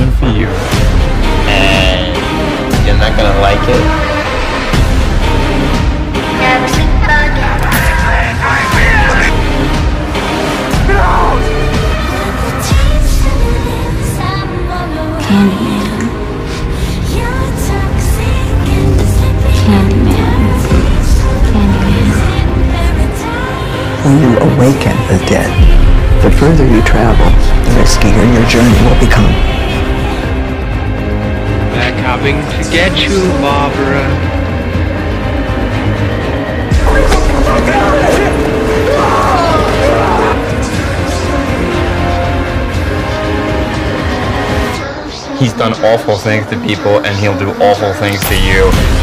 coming for you. And you're not gonna like it. Candyman. Candyman. Candyman. When you awaken the dead, the further you travel, the riskier your journey will become. They're coming to get you, Barbara. He's done awful things to people, and he'll do awful things to you.